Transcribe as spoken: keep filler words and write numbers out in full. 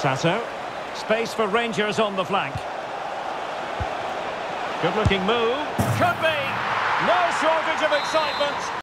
Sato. Space for Rangers on the flank. Good looking move. Could be. No shortage of excitement.